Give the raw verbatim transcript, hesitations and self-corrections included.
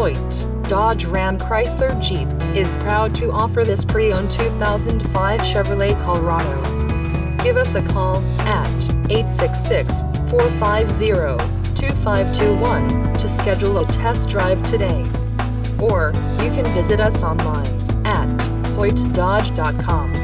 Hoyte, Dodge Ram Chrysler Jeep, is proud to offer this pre-owned two thousand five Chevrolet Colorado. Give us a call at eight six six, four five zero, two five two one to schedule a test drive today. Or, you can visit us online at hoyte dodge dot com.